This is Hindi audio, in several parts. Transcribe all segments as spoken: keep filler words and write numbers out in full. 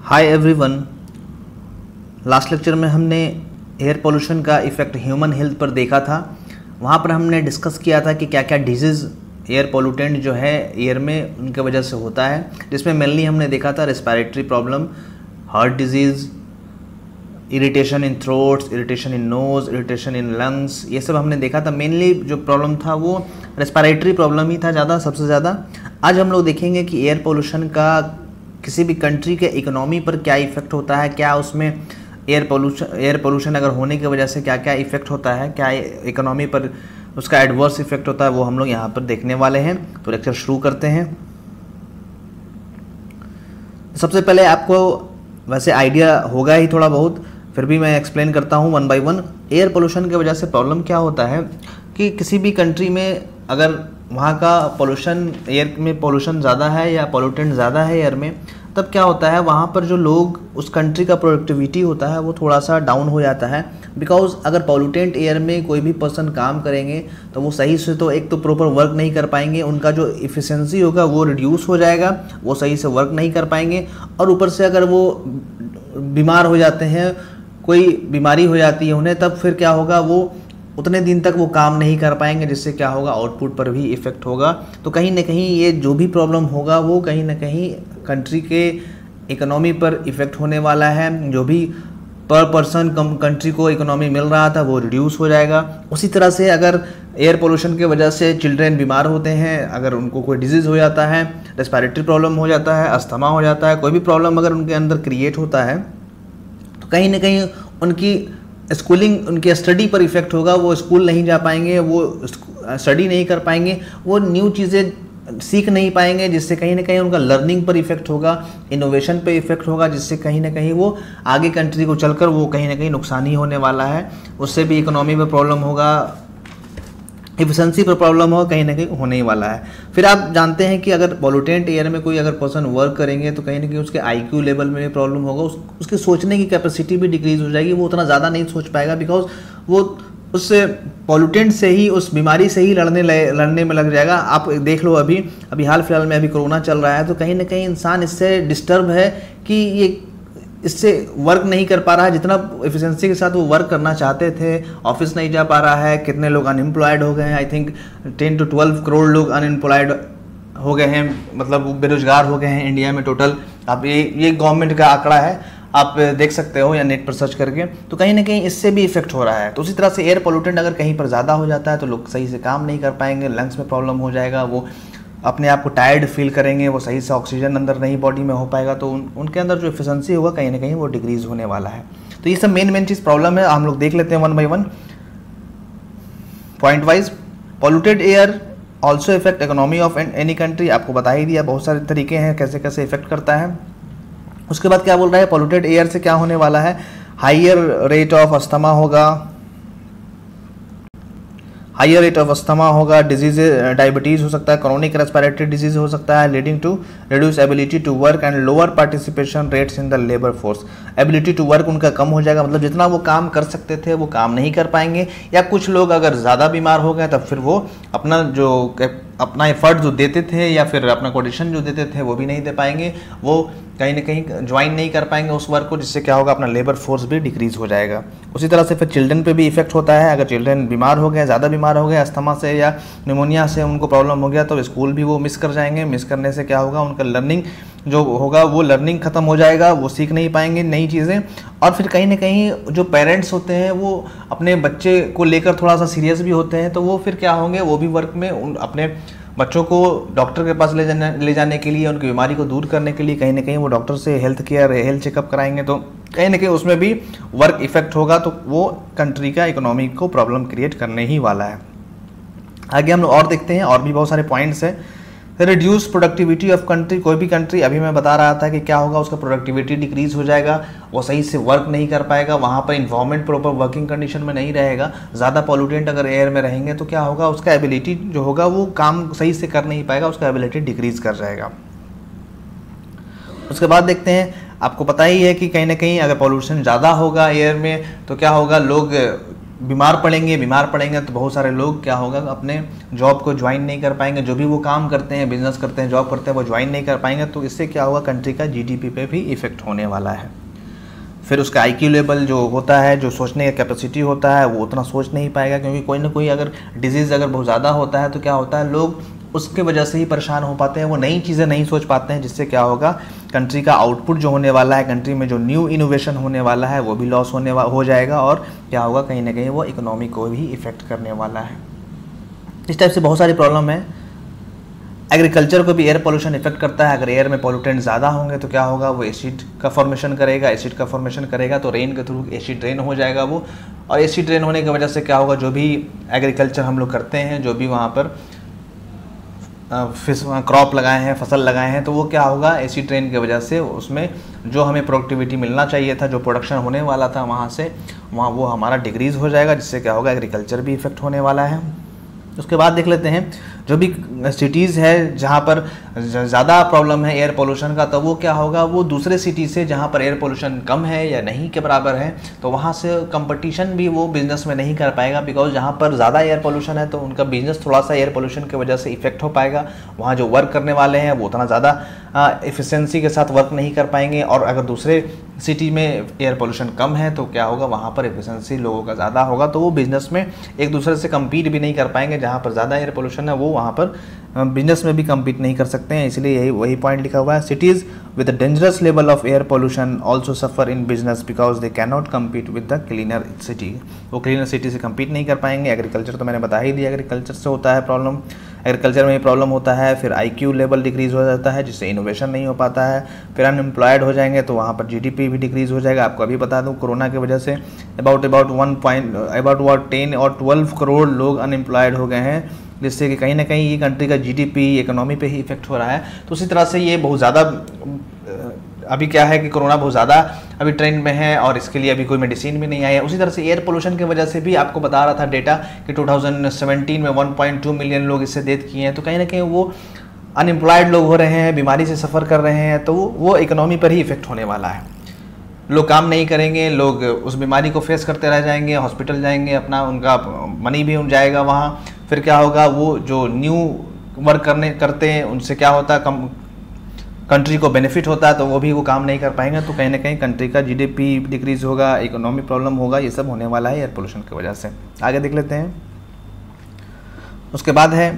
Hi everyone. लास्ट लेक्चर में हमने एयर पोल्यूशन का इफ़ेक्ट ह्यूमन हेल्थ पर देखा था। वहाँ पर हमने डिस्कस किया था कि क्या क्या डिजीज़ एयर पोल्यूटेंट जो है एयर में उनके वजह से होता है, जिसमें मेनली हमने देखा था respiratory problem, heart disease, irritation in throats, irritation in nose, irritation in lungs, ये सब हमने देखा था। मेनली जो प्रॉब्लम था वो रेस्पिरेटरी प्रॉब्लम ही था ज़्यादा, सबसे ज़्यादा। आज हम लोग देखेंगे कि एयर पोल्यूशन का किसी भी कंट्री के इकोनॉमी पर क्या इफ़ेक्ट होता है, क्या उसमें एयर पोल्यूशन एयर पोल्यूशन अगर होने की वजह से क्या क्या इफ़ेक्ट होता है, क्या इकोनॉमी पर उसका एडवर्स इफ़ेक्ट होता है, वो हम लोग यहाँ पर देखने वाले हैं। तो लेक्चर शुरू करते हैं। सबसे पहले आपको वैसे आइडिया होगा ही थोड़ा बहुत, फिर भी मैं एक्सप्लेन करता हूँ one by one. Air pollution की वजह से प्रॉब्लम क्या होता है कि किसी भी कंट्री में अगर वहाँ का पोल्यूशन, एयर में पोल्यूशन ज़्यादा है या पोल्यूटेंट ज़्यादा है एयर में, तब क्या होता है वहाँ पर जो लोग, उस कंट्री का प्रोडक्टिविटी होता है वो थोड़ा सा डाउन हो जाता है। बिकॉज अगर पोल्यूटेंट एयर में कोई भी पर्सन काम करेंगे तो वो सही से तो एक तो प्रॉपर वर्क नहीं कर पाएंगे, उनका जो इफ़िशिएंसी होगा वो रिड्यूस हो जाएगा, वो सही से वर्क नहीं कर पाएंगे। और ऊपर से अगर वो बीमार हो जाते हैं, कोई बीमारी हो जाती है उन्हें, तब फिर क्या होगा, वो उतने दिन तक वो काम नहीं कर पाएंगे, जिससे क्या होगा, आउटपुट पर भी इफ़ेक्ट होगा। तो कहीं ना कहीं ये जो भी प्रॉब्लम होगा वो कहीं ना कहीं कंट्री के इकोनॉमी पर इफ़ेक्ट होने वाला है। जो भी पर पर्सन कम कंट्री को इकोनॉमी मिल रहा था वो रिड्यूस हो जाएगा। उसी तरह से अगर एयर पोल्यूशन की वजह से चिल्ड्रेन बीमार होते हैं, अगर उनको कोई डिजीज़ हो जाता है, रेस्पिरेटरी प्रॉब्लम हो जाता है, अस्थमा हो जाता है, कोई भी प्रॉब्लम अगर उनके अंदर क्रिएट होता है, तो कहीं ना कहीं उनकी स्कूलिंग, उनके स्टडी पर इफ़ेक्ट होगा। वो स्कूल नहीं जा पाएंगे, वो स्टडी नहीं कर पाएंगे, वो न्यू चीज़ें सीख नहीं पाएंगे, जिससे कहीं ना कहीं उनका लर्निंग पर इफ़ेक्ट होगा, इनोवेशन पे इफ़ेक्ट होगा, जिससे कहीं ना कहीं वो आगे कंट्री को चलकर वो कहीं ना कहीं नुकसान ही होने वाला है। उससे भी इकोनॉमी में प्रॉब्लम होगा, एफिशिएंसी पर प्रॉब्लम हो, कहीं ना कहीं होने ही वाला है। फिर आप जानते हैं कि अगर पोल्यूटेंट एयर में कोई अगर पर्सन वर्क करेंगे तो कहीं ना कहीं उसके आईक्यू लेवल में भी प्रॉब्लम होगा, उस, उसकी सोचने की कैपेसिटी भी डिक्रीज हो जाएगी, वो उतना ज़्यादा नहीं सोच पाएगा। बिकॉज वो उस पोल्यूटेंट से ही, उस बीमारी से ही लड़ने लड़ने में लग जाएगा। आप देख लो, अभी अभी हाल फिलहाल में अभी कोरोना चल रहा है, तो कहीं ना कहीं इंसान इससे डिस्टर्ब है कि ये इससे वर्क नहीं कर पा रहा है जितना एफिशिएंसी के साथ वो वर्क करना चाहते थे, ऑफिस नहीं जा पा रहा है। कितने लोग अनएम्प्लॉयड हो गए हैं, I think ten to twelve crore लोग अनएम्प्लॉयड हो गए हैं, मतलब बेरोजगार हो गए हैं इंडिया में टोटल। अब ये ये गवर्नमेंट का आंकड़ा है, आप देख सकते हो या नेट पर सर्च करके। तो कहीं ना कहीं इससे भी इफेक्ट हो रहा है। तो उसी तरह से एयर पोल्यूटेंट अगर कहीं पर ज़्यादा हो जाता है तो लोग सही से काम नहीं कर पाएंगे, लंग्स में प्रॉब्लम हो जाएगा, वो अपने आप को टायर्ड फील करेंगे, वो सही से ऑक्सीजन अंदर नहीं बॉडी में हो पाएगा, तो उन, उनके अंदर जो एफिशिएंसी होगा कहीं ना कहीं वो डिक्रीज होने वाला है। तो ये सब मेन मेन चीज़ प्रॉब्लम है, हम लोग देख लेते हैं one by one point wise. Polluted air also effect economy of any country, आपको बता ही दिया, बहुत सारे तरीके हैं कैसे कैसे इफेक्ट करता है। उसके बाद क्या बोल रहा है, पॉल्यूटेड एयर से क्या होने वाला है, हाइयर रेट ऑफ अस्थमा होगा, हाइयर रेट ऑफ अस्थमा होगा, डिजीज डायबिटीज़ हो सकता है, क्रोनिक रेस्पिरेटरी डिजीज हो सकता है, leading to reduce ability to work and lower participation rates in the labour force. Ability to work उनका कम हो जाएगा, मतलब जितना वो काम कर सकते थे वो काम नहीं कर पाएंगे। या कुछ लोग अगर ज़्यादा बीमार हो गए तब फिर वो अपना जो अपना एफर्ट जो देते थे या फिर अपना कोडिशन जो देते थे वो भी नहीं दे पाएंगे, वो कहीं ना कहीं ज्वाइन नहीं कर पाएंगे उस वर्क को, जिससे क्या होगा, अपना लेबर फोर्स भी डिक्रीज हो जाएगा। उसी तरह से फिर चिल्ड्रन पे भी इफेक्ट होता है। अगर चिल्ड्रन बीमार हो गए, ज़्यादा बीमार हो गए, अस्थमा से या निमोनिया से उनको प्रॉब्लम हो गया, तो स्कूल भी वो मिस कर जाएंगे। मिस करने से क्या होगा, उनका लर्निंग जो होगा वो लर्निंग खत्म हो जाएगा, वो सीख नहीं पाएंगे नई चीज़ें। और फिर कहीं ना कहीं जो पेरेंट्स होते हैं वो अपने बच्चे को लेकर थोड़ा सा सीरियस भी होते हैं, तो वो फिर क्या होंगे, वो भी वर्क में उन अपने बच्चों को डॉक्टर के पास ले जाने ले जाने के लिए, उनकी बीमारी को दूर करने के लिए कहीं ना कहीं वो डॉक्टर से हेल्थ केयर, हेल्थ चेकअप कराएंगे, तो कहीं ना कहीं उसमें भी वर्क इफेक्ट होगा, तो वो कंट्री का इकोनॉमी को प्रॉब्लम क्रिएट करने ही वाला है। आगे हम लोग और देखते हैं, और भी बहुत सारे पॉइंट्स हैं। रिड्यूस प्रोडक्टिविटी ऑफ कंट्री, कोई भी कंट्री, अभी मैं बता रहा था कि क्या होगा, उसका प्रोडक्टिविटी डिक्रीज हो जाएगा, वो सही से वर्क नहीं कर पाएगा, वहाँ पर इन्वायरमेंट प्रॉपर वर्किंग कंडीशन में नहीं रहेगा। ज़्यादा पॉल्यूटेंट अगर एयर में रहेंगे तो क्या होगा, उसका एबिलिटी जो होगा वो काम सही से कर नहीं पाएगा, उसका एबिलिटी डिक्रीज कर जाएगा। उसके बाद देखते हैं, आपको पता ही है कि कहीं ना कहीं अगर पॉल्यूशन ज़्यादा होगा एयर में तो क्या होगा, लोग बीमार पड़ेंगे बीमार पड़ेंगे तो बहुत सारे लोग क्या होगा, अपने जॉब को ज्वाइन नहीं कर पाएंगे, जो भी वो काम करते हैं, बिजनेस करते हैं, जॉब करते हैं, वो ज्वाइन नहीं कर पाएंगे। तो इससे क्या होगा, कंट्री का जीडीपी पे भी इफेक्ट होने वाला है। फिर उसका आईक्यू लेवल जो होता है, जो सोचने का कैपेसिटी होता है, वो उतना सोच नहीं पाएगा, क्योंकि कोई ना कोई अगर डिजीज़ अगर बहुत ज़्यादा होता है तो क्या होता है, लोग उसके वजह से ही परेशान हो पाते हैं, वो नई चीज़ें नहीं सोच पाते हैं, जिससे क्या होगा, कंट्री का आउटपुट जो होने वाला है, कंट्री में जो न्यू इनोवेशन होने वाला है वो भी लॉस होने वा हो जाएगा, और क्या होगा, कहीं ना कहीं वो इकोनॉमी को भी इफेक्ट करने वाला है। इस टाइप से बहुत सारी प्रॉब्लम है। एग्रीकल्चर को भी एयर पोल्यूशन इफेक्ट करता है। अगर एयर में पोल्यूटेंट ज़्यादा होंगे तो क्या होगा, वो एसिड का फॉर्मेशन करेगा, एसिड का फॉर्मेशन करेगा तो रेन के थ्रू एसिड ड्रेन हो जाएगा वो, और एसिड ड्रेन होने की वजह से क्या होगा, जो भी एग्रीकल्चर हम लोग करते हैं, जो भी वहाँ पर फिश क्रॉप लगाए हैं, फसल लगाए हैं, तो वो क्या होगा, एसिड रेन की वजह से उसमें जो हमें प्रोडक्टिविटी मिलना चाहिए था, जो प्रोडक्शन होने वाला था वहाँ से, वहाँ वो हमारा डिक्रीज़ हो जाएगा, जिससे क्या होगा, एग्रीकल्चर भी इफेक्ट होने वाला है। उसके बाद देख लेते हैं, जो भी सिटीज़ है जहाँ पर ज़्यादा प्रॉब्लम है एयर पोल्यूशन का, तो वो क्या होगा, वो दूसरे सिटी से जहाँ पर एयर पोल्यूशन कम है या नहीं के बराबर है, तो वहाँ से कंपटीशन भी वो बिज़नेस में नहीं कर पाएगा, बिकॉज जहाँ पर ज़्यादा एयर पोल्यूशन है तो उनका बिज़नेस थोड़ा सा एयर पोल्यूशन की वजह से इफेक्ट हो पाएगा। वहाँ जो वर्क करने वाले हैं वो उतना ज़्यादा एफिशिएंसी के साथ वर्क नहीं कर पाएंगे, और अगर दूसरे सिटी में एयर पोल्यूशन कम है तो क्या होगा, वहाँ पर एफिशिएंसी लोगों का ज़्यादा होगा, तो वो बिज़नेस में एक दूसरे से कम्पीट भी नहीं कर पाएंगे। जहाँ पर ज़्यादा एयर पोल्यूशन है वो वहाँ पर बिजनेस में भी कम्पीट नहीं कर सकते हैं, इसलिए यही वही पॉइंट लिखा हुआ है। Cities with a dangerous level of air pollution also suffer in business because they can not compete with the cleaner city. वो क्लीनर सिटी से कम्पीट नहीं कर पाएंगे। एग्रीकल्चर तो मैंने बता ही दिया, एग्रीकल्चर से होता है प्रॉब्लम, एग्रीकल्चर में प्रॉब्लम होता है। फिर आईक्यू लेवल डिक्रीज़ हो जाता है, जिससे इनोवेशन नहीं हो पाता है। फिर अनएम्प्लॉयड हो जाएंगे तो वहाँ पर जीडीपी भी डिक्रीज़ हो जाएगा। आपको अभी बता दूँ, कोरोना की वजह से about about one point about about ten और ट्वेल्व करोड़ लोग अनएम्प्लॉयड हो गए हैं, जिससे कि कहीं ना कहीं ये कंट्री का जीडीपी, इकोनॉमी पे ही इफेक्ट हो रहा है। तो उसी तरह से ये बहुत ज़्यादा अभी क्या है कि कोरोना बहुत ज़्यादा अभी ट्रेंड में है, और इसके लिए अभी कोई मेडिसिन भी नहीं आई है। उसी तरह से एयर पोल्यूशन की वजह से भी आपको बता रहा था डेटा कि टू थाउजेंड सेवेंटीन में वन पॉइंट टू मिलियन लोग इससे डेथ किए हैं। तो कहीं ना कहीं वो अनएम्प्लॉयड लोग हो रहे हैं, बीमारी से सफ़र कर रहे हैं, तो वो इकोनॉमी पर ही इफेक्ट होने वाला है। लोग काम नहीं करेंगे, लोग उस बीमारी को फेस करते रह जाएंगे, हॉस्पिटल जाएंगे, अपना उनका मनी भी उन जाएगा वहाँ। फिर क्या होगा, वो जो न्यू वर्क करने करते हैं उनसे क्या होता है, कम कंट्री को बेनिफिट होता है, तो वो भी वो काम नहीं कर पाएंगे। तो कहीं ना कहीं कंट्री का जीडीपी डिक्रीज़ होगा, इकोनॉमी प्रॉब्लम होगा, ये सब होने वाला है एयर पोल्यूशन की वजह से। आगे देख लेते हैं। उसके बाद है,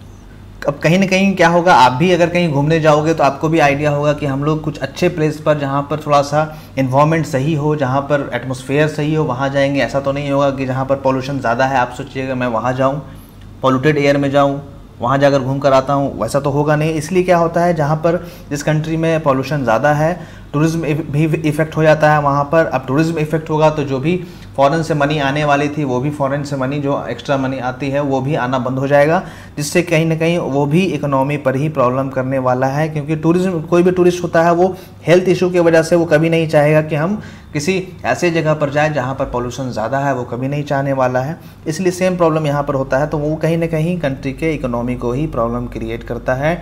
अब कहीं ना कहीं क्या होगा, आप भी अगर कहीं घूमने जाओगे तो आपको भी आइडिया होगा कि हम लोग कुछ अच्छे प्लेस पर, जहाँ पर थोड़ा सा इन्वायरमेंट सही हो, जहाँ पर एटमॉस्फेयर सही हो, वहाँ जाएंगे। ऐसा तो नहीं होगा कि जहाँ पर पॉल्यूशन ज़्यादा है आप सोचिएगा मैं वहाँ जाऊँ, पॉल्यूटेड एयर में जाऊँ, वहाँ जाकर घूम कर आता हूँ, वैसा तो होगा नहीं। इसलिए क्या होता है, जहाँ पर जिस कंट्री में पॉल्यूशन ज़्यादा है, टूरिज्म भी इफेक्ट हो जाता है वहाँ पर। अब टूरिज्म इफेक्ट होगा तो जो भी फॉरेन से मनी आने वाली थी, वो भी फॉरेन से मनी, जो एक्स्ट्रा मनी आती है, वो भी आना बंद हो जाएगा, जिससे कहीं ना कहीं वो भी इकोनॉमी पर ही प्रॉब्लम करने वाला है। क्योंकि टूरिज्म, कोई भी टूरिस्ट होता है वो हेल्थ इशू की वजह से वो कभी नहीं चाहेगा कि हम किसी ऐसे जगह पर जाएं जहाँ पर पॉल्यूशन ज़्यादा है, वो कभी नहीं चाहने वाला है। इसलिए सेम प्रॉब्लम यहाँ पर होता है, तो वो कहीं ना कहीं कंट्री के इकोनॉमी को ही प्रॉब्लम क्रिएट करता है।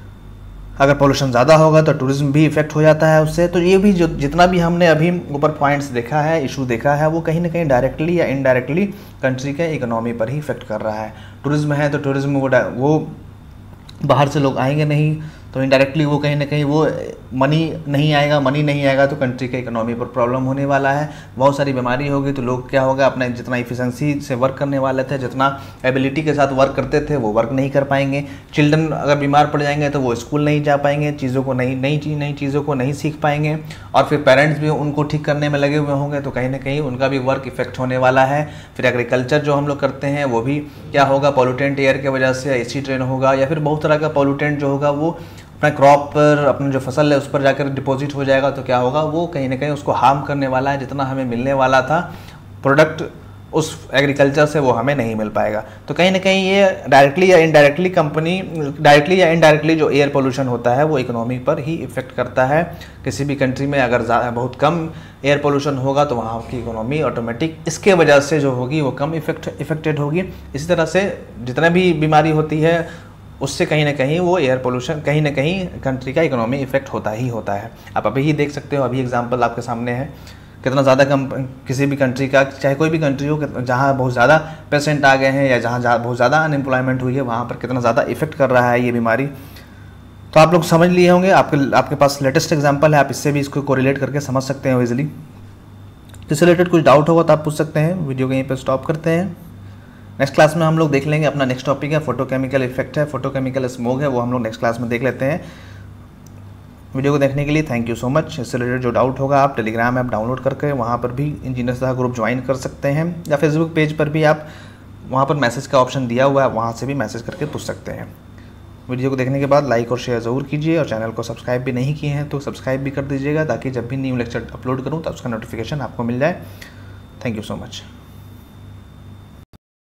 अगर पोल्यूशन ज़्यादा होगा तो टूरिज्म भी इफेक्ट हो जाता है उससे। तो ये भी जो जितना भी हमने अभी ऊपर पॉइंट्स देखा है, इशू देखा है, वो कहीं ना कहीं डायरेक्टली या इनडायरेक्टली कंट्री के इकोनॉमी पर ही इफेक्ट कर रहा है। टूरिज्म है तो टूरिज्म वो वो बाहर से लोग आएंगे नहीं, तो इनडायरेक्टली वो कहीं ना कहीं वो मनी नहीं आएगा, मनी नहीं आएगा तो कंट्री के इकोनॉमी पर प्रॉब्लम होने वाला है। बहुत सारी बीमारी होगी तो लोग क्या होगा, अपना जितना इफिशिएंसी से वर्क करने वाले थे, जितना एबिलिटी के साथ वर्क करते थे, वो वर्क नहीं कर पाएंगे। चिल्ड्रन अगर बीमार पड़ जाएंगे तो वो स्कूल नहीं जा पाएंगे, चीज़ों को नई नई चीज़ नई चीज़ों को नहीं सीख पाएंगे, और फिर पेरेंट्स भी उनको ठीक करने में लगे हुए होंगे, तो कहीं ना कहीं उनका भी वर्क इफेक्ट होने वाला है। फिर एग्रीकल्चर जो हम लोग करते हैं वो भी क्या होगा, पॉल्यूटेंट एयर की वजह से एसी ट्रेन होगा, या फिर बहुत तरह का पॉल्यूटेंट जो होगा वो अपना क्रॉप पर, अपना जो फसल है उस पर जाकर डिपॉजिट हो जाएगा। तो क्या होगा, वो कहीं ना कहीं उसको हार्म करने वाला है। जितना हमें मिलने वाला था प्रोडक्ट उस एग्रीकल्चर से, वो हमें नहीं मिल पाएगा। तो कहीं ना कहीं ये डायरेक्टली या इनडायरेक्टली कंपनी डायरेक्टली या इनडायरेक्टली जो एयर पोल्यूशन होता है वो इकोनॉमी पर ही इफेक्ट करता है। किसी भी कंट्री में अगर बहुत कम एयर पोल्यूशन होगा तो वहाँ की इकोनॉमी ऑटोमेटिक इसके वजह से जो होगी वो कम इफेक्ट इफेक्टेड होगी। इसी तरह से जितना भी बीमारी होती है उससे कहीं ना कहीं वो एयर पोल्यूशन, कहीं ना कहीं कंट्री का इकोनॉमी इफेक्ट होता ही होता है। आप अभी ही देख सकते हो, अभी एग्जांपल आपके सामने है कितना ज़्यादा कम किसी भी कंट्री का, चाहे कोई भी कंट्री हो, जहाँ बहुत ज़्यादा पेशेंट आ गए हैं या जहाँ जहाँ बहुत ज़्यादा अनएम्प्लॉयमेंट हुई है, वहाँ पर कितना ज़्यादा इफेक्ट कर रहा है ये बीमारी। तो आप लोग समझ लिए होंगे, आपके आपके पास लेटेस्ट एग्जाम्पल है, आप इससे भी इसको कोरिलेट करके समझ सकते हैं ईजिली। इससे रिलेटेड कुछ डाउट होगा तो आप पूछ सकते हैं। वीडियो को यहीं पर स्टॉप करते हैं। नेक्स्ट क्लास में हम लोग देख लेंगे, अपना नेक्स्ट टॉपिक है फोटोकेमिकल इफेक्ट है, फोटोकेमिकल स्मोक है, वो हम लोग नेक्स्ट क्लास में देख लेते हैं। वीडियो को देखने के लिए थैंक यू सो मच। इससे रिलेटेड जो डाउट होगा आप टेलीग्राम ऐप डाउनलोड करके वहाँ पर भी इंजीनियर सलाह ग्रुप ज्वाइन कर सकते हैं, या फेसबुक पेज पर भी आप वहाँ पर मैसेज का ऑप्शन दिया हुआ है, वहाँ से भी मैसेज करके पूछ सकते हैं। वीडियो को देखने के बाद लाइक और शेयर ज़रूर कीजिए, और चैनल को सब्सक्राइब भी नहीं किए हैं तो सब्सक्राइब भी कर दीजिएगा, ताकि जब भी न्यू लेक्चर अपलोड करूँ तो उसका नोटिफिकेशन आपको मिल जाए। Thank you so much.